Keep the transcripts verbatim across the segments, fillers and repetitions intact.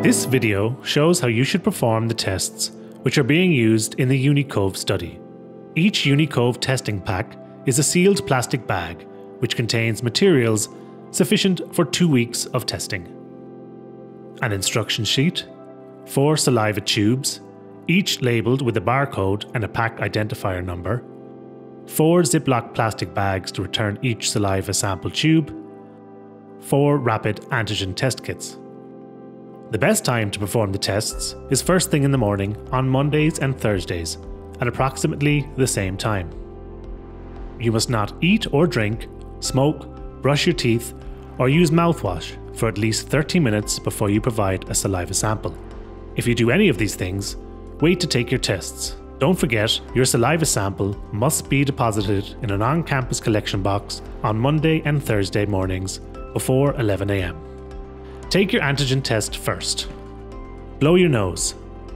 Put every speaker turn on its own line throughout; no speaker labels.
This video shows how you should perform the tests which are being used in the UniCoV study. Each UniCoV testing pack is a sealed plastic bag which contains materials sufficient for two weeks of testing. An instruction sheet, four saliva tubes, each labelled with a barcode and a pack identifier number, four Ziploc plastic bags to return each saliva sample tube, four rapid antigen test kits. The best time to perform the tests is first thing in the morning on Mondays and Thursdays at approximately the same time. You must not eat or drink, smoke, brush your teeth, or use mouthwash for at least thirty minutes before you provide a saliva sample. If you do any of these things, wait to take your tests. Don't forget, your saliva sample must be deposited in an on-campus collection box on Monday and Thursday mornings before eleven a m Take your antigen test first. Blow your nose.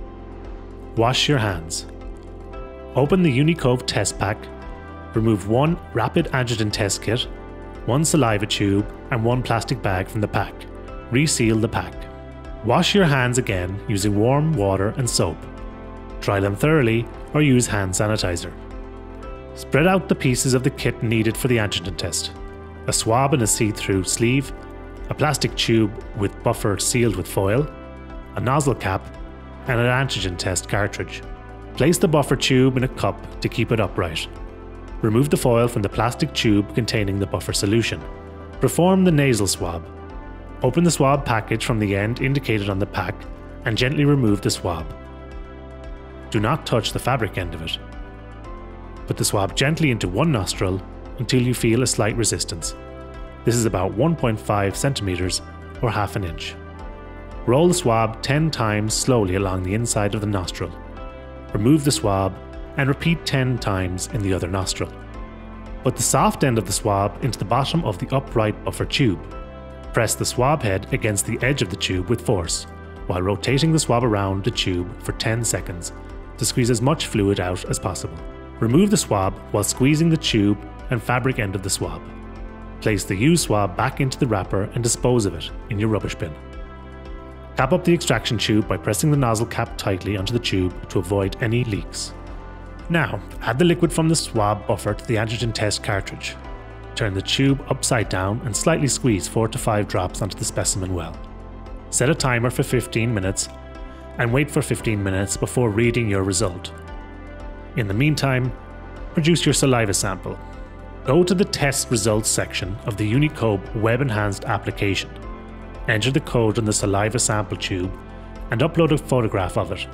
Wash your hands. Open the UniCoV test pack. Remove one rapid antigen test kit, one saliva tube, and one plastic bag from the pack. Reseal the pack. Wash your hands again using warm water and soap. Dry them thoroughly or use hand sanitizer. Spread out the pieces of the kit needed for the antigen test. A swab in a see-through sleeve, a plastic tube with buffer sealed with foil, a nozzle cap, and an antigen test cartridge. Place the buffer tube in a cup to keep it upright. Remove the foil from the plastic tube containing the buffer solution. Perform the nasal swab. Open the swab package from the end indicated on the pack and gently remove the swab. Do not touch the fabric end of it. Put the swab gently into one nostril until you feel a slight resistance. This is about one point five centimeters or half an inch. Roll the swab ten times slowly along the inside of the nostril. Remove the swab and repeat ten times in the other nostril. Put the soft end of the swab into the bottom of the upright buffer tube. Press the swab head against the edge of the tube with force, while rotating the swab around the tube for ten seconds to squeeze as much fluid out as possible. Remove the swab while squeezing the tube and fabric end of the swab. Place the used swab back into the wrapper and dispose of it in your rubbish bin. Cap up the extraction tube by pressing the nozzle cap tightly onto the tube to avoid any leaks. Now, add the liquid from the swab buffer to the antigen test cartridge. Turn the tube upside down and slightly squeeze four to five drops onto the specimen well. Set a timer for fifteen minutes and wait for fifteen minutes before reading your result. In the meantime, produce your saliva sample. Go to the test results section of the UniCoV web-enhanced application. Enter the code on the saliva sample tube and upload a photograph of it,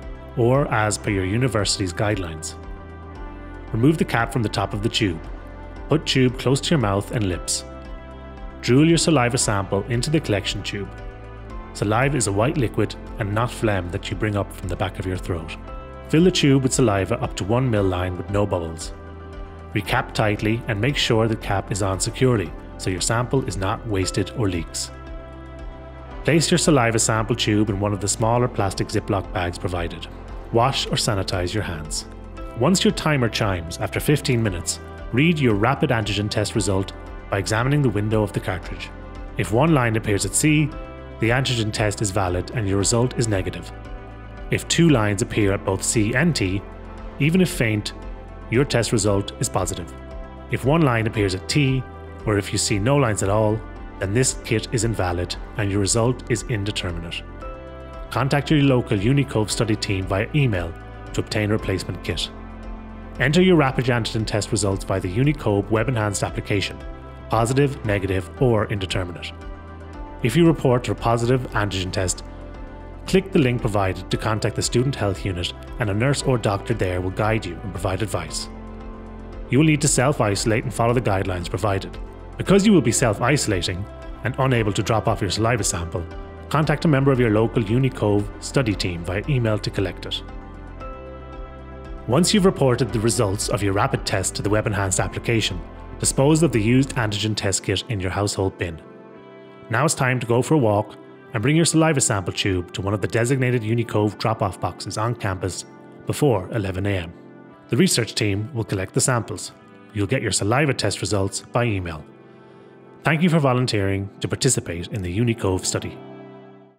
or as per your university's guidelines. Remove the cap from the top of the tube. Put tube close to your mouth and lips. Drool your saliva sample into the collection tube. Saliva is a white liquid and not phlegm that you bring up from the back of your throat. Fill the tube with saliva up to one milliliter line with no bubbles. Recap tightly and make sure the cap is on securely so your sample is not wasted or leaks. Place your saliva sample tube in one of the smaller plastic Ziploc bags provided. Wash or sanitize your hands. Once your timer chimes after fifteen minutes, read your rapid antigen test result by examining the window of the cartridge. If one line appears at C, the antigen test is valid and your result is negative. If two lines appear at both C and T, even if faint, your test result is positive. If one line appears at T, or if you see no lines at all, then this kit is invalid and your result is indeterminate. Contact your local UniCoV study team via email to obtain a replacement kit. Enter your rapid antigen test results via the UniCoV web-enhanced application, positive, negative, or indeterminate. If you report a positive antigen test, click the link provided to contact the student health unit and a nurse or doctor there will guide you and provide advice. You will need to self-isolate and follow the guidelines provided. Because you will be self-isolating and unable to drop off your saliva sample, contact a member of your local UniCoV study team via email to collect it. Once you've reported the results of your rapid test to the web-enhanced application, dispose of the used antigen test kit in your household bin. Now it's time to go for a walk and bring your saliva sample tube to one of the designated UniCoV drop-off boxes on campus before eleven a m The research team will collect the samples. You'll get your saliva test results by email. Thank you for volunteering to participate in the UniCoV study.